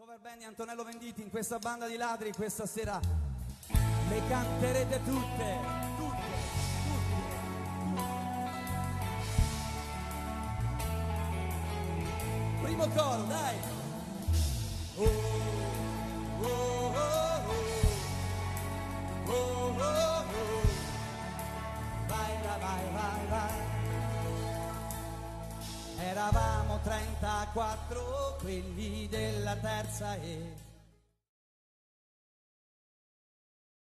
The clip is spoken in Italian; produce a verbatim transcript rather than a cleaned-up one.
cover band di Antonello Venditti in questa banda di ladri questa sera le canterete tutte, tutte, tutte. Primo coro, dai. Oh, oh, oh, oh, oh, oh, oh. Vai, vai, vai, vai, vai. Eravamo trentaquattro, quelli della terza E.